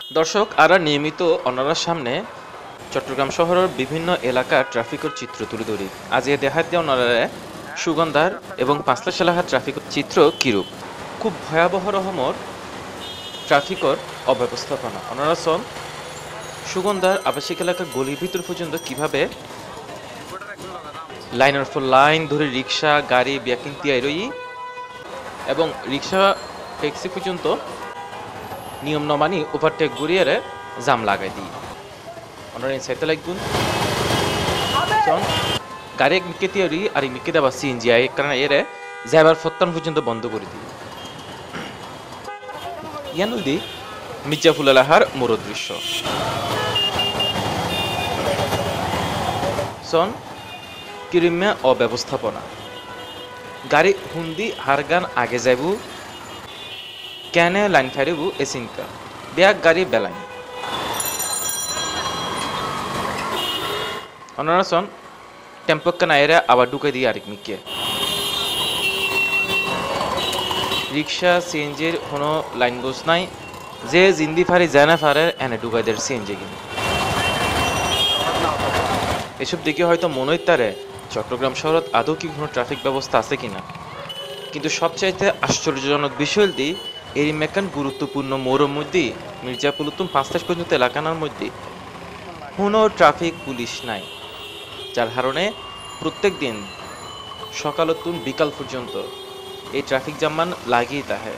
দর্শক আরা নিয়মিত অনারার সামনে চট্টগ্রাম শহরের বিভিন্ন এলাকার ট্রাফিকের চিত্র তুলে ধরি। আজ এ দেখাত দিয়ে অনারারে সুগন্ধার এবং পাঁচলা এলাকার ট্রাফিকের চিত্র কিরূপ। খুব ভয়াবহ রকমের ট্রাফিকর অব্যবস্থাপনা অনারাসন সুগন্ধার আবাসিক এলাকার গলির ভিতর পর্যন্ত কিভাবে লাইনের পর লাইন ধরে রিক্সা গাড়ি ব্যাকিং তিয়াই রই এবং রিক্সা ট্যাক্সি পর্যন্ত নিয়ম ন মানি ওভারটেক ঘুরিয়ে জাম লাগাই দিই ওনারা ইনসাইতে লাগুন গাড়ি এক মিকে তিয়রি আর এক মিকে দেওয়া সিএনজি আই কারণ এরে যাবার ফত্তান পর্যন্ত বন্ধ করে দিই ইয়ানুদি মির্জাফুল আলাহার মোর দৃশ্য সন কিরিম্যা অব্যবস্থাপনা গাড়ি হুন্দি হারগান আগে যাইবু কেনে লাইন ফাইরিবু এ চিন্তা ব্যাগ গাড়ি বেলাইন অনারাসন টেম্পোক্কা নাইরে আবার ঢুকে দিয়ে আরেক মিকে রিক্সা সিএনজির কোনো লাইন গোস নাই যে জিন্দি ফারি জানা ফারে এনে ঢুকাইদের সিএনজি কিনে এসব দিকে হয়তো মনে তারে চট্টগ্রাম শহরত আদৌ কি কোনো ট্রাফিক ব্যবস্থা আছে কিনা কিন্তু সবচাইতে আশ্চর্যজনক বিষয় দি এর মেকান গুরুত্বপূর্ণ মোড়ের মধ্যে মির্জাপুর উত্তম ৫ পর্যন্ত এলাকার মধ্যে কোনো ট্রাফিক পুলিশ নাই যার কারণে প্রত্যেক দিন সকাল তুন বিকাল পর্যন্ত এই ট্রাফিক জামান লাগিয়ে থাকে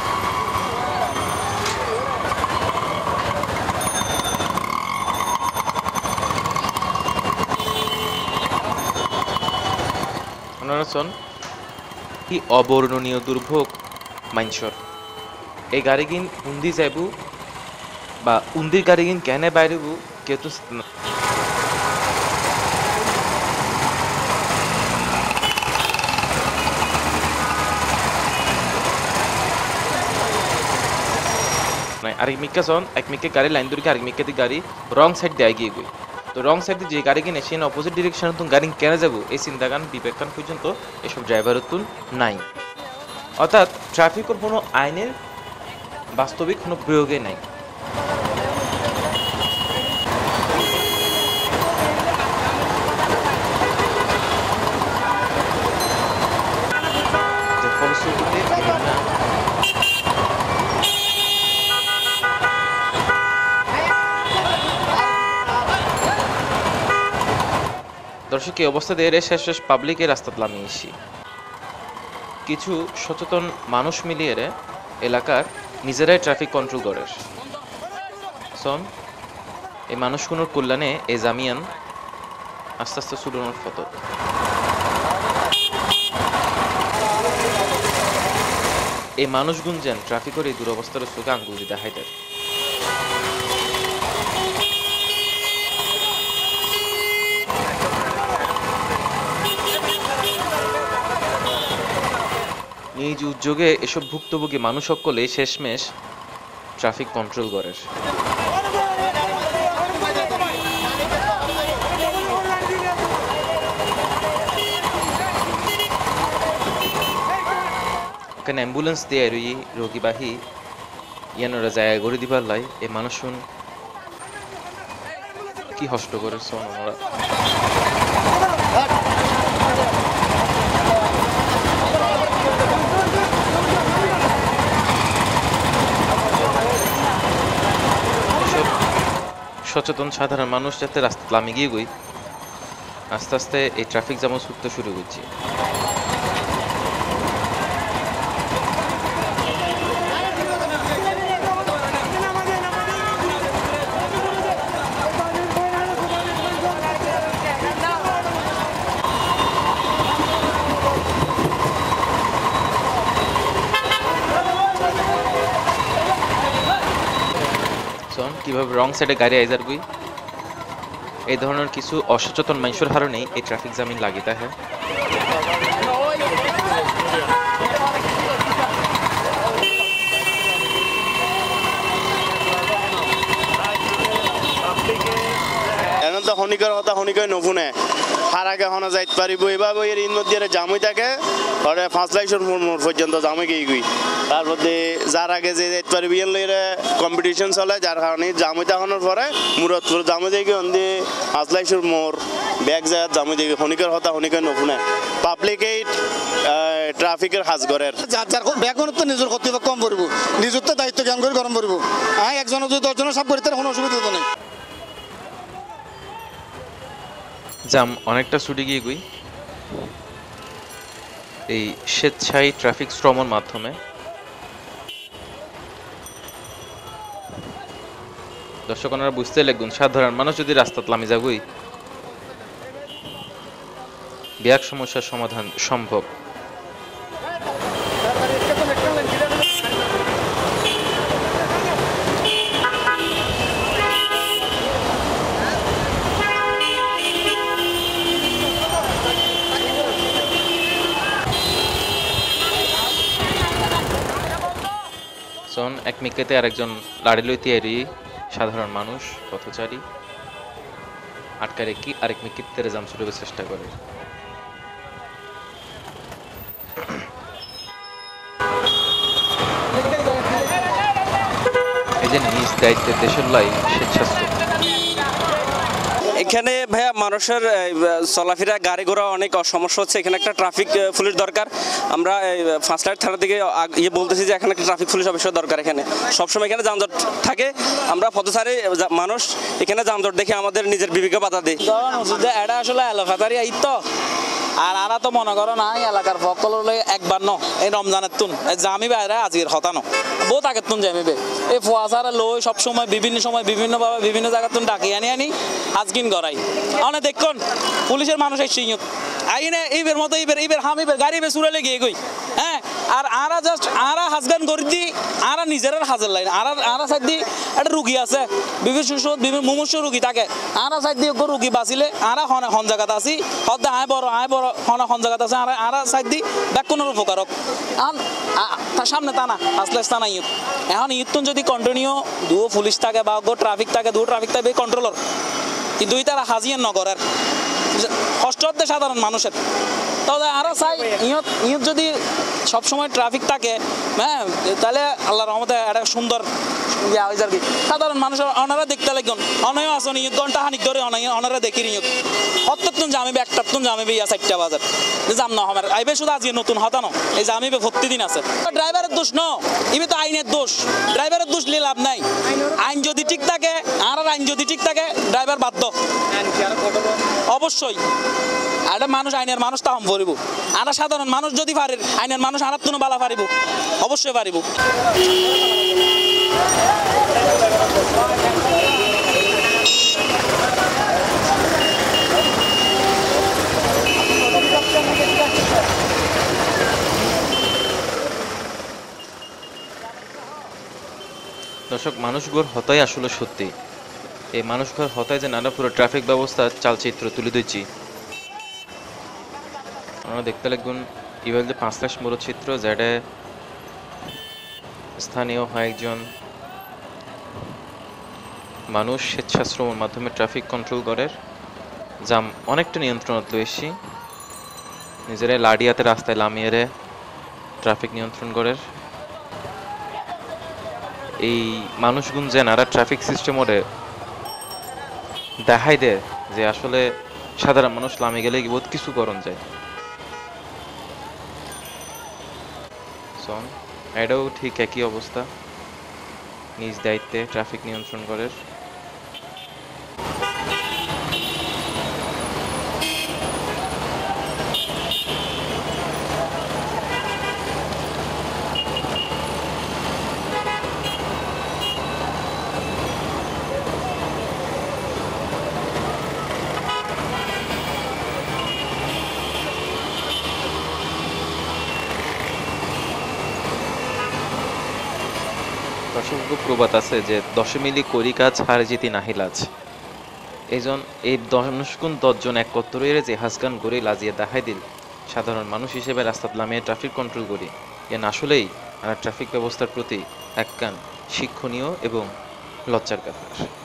কি অবর্ণনীয় দুর্ভোগ মাইনসর এই গাড়িগিন উন্দি যাইবু বা উন্দির গাড়িগিন কেনে বাইরেবু কেউ তো আরেক মিক্কা জন এক মিক্কে গাড়ি লাইন দূরকে আরেক মিক্কে গাড়ি রং সাইড দিয়ে এগিয়ে গই তো রং সাইড দিয়ে যে গাড়ি কিনে সে অপোজিট ডিরেকশনে তুমি গাড়ি কেন যাবো এই চিন্তাগান বিবেকান পর্যন্ত এসব ড্রাইভারের তুন নাই অর্থাৎ ট্রাফিকের কোনো আইনের বাস্তবিক কোনো প্রয়োগে নাই দর্শক এই অবস্থা দিয়ে শেষ পাবলিকের রাস্তাত নামিয়ে এসি কিছু সচেতন মানুষ মিলিয়ে এলাকার নিজেরাই ট্রাফিক কন্ট্রোল করে সন এই মানুষগুলোর কল্যাণে এই জামিয়ান আস্তে আস্তে সুলনের ফটো এই মানুষগুন যেন ট্রাফিকের এই দুরবস্থার চোখে আঙ্গুল দিয়ে দেখাই দেয় নিজ উদ্যোগে এসব ভুক্তভোগী মানুষ সকলে শেষমেশ ট্রাফিক কন্ট্রোল করে এখানে অ্যাম্বুলেন্স দিয়ে রোগীবাহী ইয়ানোরা জায়গা করে দিবার লাই এই মানুষ কি কষ্ট করেছে ওনারা সচেতন সাধারণ মানুষ যাতে রাস্তা নামে গিয়ে গই আস্তে আস্তে এই ট্রাফিক জ্যাম ছুটতে শুরু করছে কিভাবে রং সাইডে গাড়ি আইজার গুই এই ধরনের কিছু অসচেতন মানুষের কারণে এই ট্রাফিক জ্যামিং লাগিয়ে থাকে এখন তো হনিকর কথা হনিকর নফুনে হার আগে হনা যাইতে পারিব এভাবে এর মধ্যে জামুই থাকে ওরে 5 লাখ মোড় পর্যন্ত জামুই গিয়ে তারপর যার আগে যে যাইতে পারিব এর কম্পিটিশন চলে যার কারণে জামুই থাকানোর পরে মুরাদপুর জামুই দেখি অন্দি 5 লাখ মোড় ব্যাগ যায় জামুই দেখি হনিকের হতা হনিকের নফুনে পাবলিকে ট্রাফিকের হাজ গড়ের যার যার ব্যাগনত নিজের কর্তৃপক্ষ কম পড়ব নিজের তো দায়িত্ব জ্ঞান করে গরম পড়ব হ্যাঁ একজনের যদি 10 জনের সব করি তার কোনো অসুবিধা তো নেই জাম অনেকটা ছুটি গিয়ে গুই এই স্বেচ্ছায় ট্রাফিক শ্রমর মাধ্যমে দর্শক ওনারা বুঝতে লাগবেন সাধারণ মানুষ যদি রাস্তাত লামি যাগুই ব্যাগ সমস্যার সমাধান সম্ভব এক মিকেতে আরেকজন লাড়ি লইতে এরি সাধারণ মানুষ পথচারী আটকা রেখে আরেক মিকিতের জাম ছুটাবার চেষ্টা করে এই যে নিজ দায়িত্বে দেশের লাই স্বেচ্ছাশ্রম এখানে ভাইয়া মানুষের চলাফেরা গাড়ি ঘোড়া অনেক সমস্যা হচ্ছে এখানে একটা ট্রাফিক পুলিশ দরকার আমরা ফার্স্ট লাইট থানা থেকে বলতেছি যে এখানে একটা ট্রাফিক পুলিশ অবশ্যই দরকার এখানে সবসময় এখানে যানজট থাকে আমরা পথচারী মানুষ এখানে যানজট দেখে আমাদের নিজের বিবেকে বাধা দিই এটা আসলে এলাকাতারি আইত আর আরা তো মনে করো না এলাকার ফকল একবার ন এই রমজানের তুন জামি বাইরে আজকের হতানো বহুত আগের তুন জামিবে এই ফুয়াশারা লই সবসময় বিভিন্ন সময় বিভিন্নভাবে বিভিন্ন জায়গার তুন ডাকি আনি আজকিন গড়াই অনেক দেখুন পুলিশের মানুষ এসে আইনে এইবের মতো এইবের হামিবের গাড়ি বে সুরালে গিয়ে গই হ্যাঁ আর আরা জাস্ট আরা হাজগান করে দি আরা নিজের হাজার লাইন আরা সাইড দি একটা রুগী আছে বিভিন্ন মুমূর্ষ রুগী থাকে আরা সাইড দি রুগী বাঁচিলে আরা হন জায়গাতে আছি হদ্দে আয় বড় হন জায়গাতে আছে আরা সাইড দি ব্যাক কোনো উপকার হোক এখন তার সামনে টানা আসলে টানা ইউথ এখন ইউথ যদি কন্টিনিউ দুও পুলিশ থাকে বা ট্রাফিক থাকে দুও ট্রাফিক থাকে কন্ট্রোলার কিন্তু তারা হাজিয়ে নগরের কষ্ট হচ্ছে সাধারণ মানুষের তাহলে আরো চাই ইয়ত যদি সবসময় ট্রাফিক থাকে হ্যাঁ তাহলে আল্লাহর রহমতে একটা সুন্দর ইয়া হয়ে যাবে সাধারণ মানুষের অনারা দেখতে লাগবেন অনয় আসন ইয়ত ঘন্টা হানিক ধরে অনারা দেখি ইয়ত হত্তর জামিবে একটা জামিবে ইয়া 4টা বাজার জাম না আমার আইবে শুধু আজকে নতুন হতানো এই জামিবে প্রতিদিন আছে ড্রাইভারের দোষ ন ইবে তো আইনের দোষ ড্রাইভারের দোষ নিয়ে লাভ নাই আইন যদি ঠিক থাকে আর আইন যদি ঠিক থাকে ড্রাইভার বাধ্য অবশ্যই একটা মানুষ আইনের মানুষ তাহম পারিব আর সাধারণ মানুষ যদি পারে আইনের মানুষ আর কোনো বালা পারিব অবশ্যই পারিব দর্শক মানুষগুলোর হতাই আসলে সত্যি এই মানুষগুলোর হতায় যে নানা পুরো ট্রাফিক ব্যবস্থা চালচিত্র তুলে দিচ্ছি আমরা দেখতে লাগবেন ইভেল যে 5 লাখ মোড় চিত্র যেটা স্থানীয় একজন মানুষ স্বেচ্ছাশ্রমের মাধ্যমে ট্রাফিক কন্ট্রোল করে জাম অনেকটা নিয়ন্ত্রণত লইছি নিজেরা লাডিয়াতে রাস্তায় লামিয়ে ট্রাফিক নিয়ন্ত্রণ করে এই মানুষগুন যে নারা ট্রাফিক সিস্টেমরে দেখাই দেয় যে আসলে সাধারণ মানুষ লামে গেলে বহুত কিছু করণ যায় এটাও ঠিক একই অবস্থা নিজ দায়িত্বে ট্রাফিক নিয়ন্ত্রণ করে প্রবাদ আছে যে 10 মিলি করি কাজ হার জিতি নাহিলাজ এইজন এই 10 জন একত্রে যে হাসগান করে লাজিয়ে দেখাই দিল সাধারণ মানুষ হিসেবে রাস্তাত লামিয়ে ট্রাফিক কন্ট্রোল করি এন আসলেই ট্রাফিক ব্যবস্থার প্রতি একখান শিক্ষণীয় এবং লজ্জার ব্যাপার।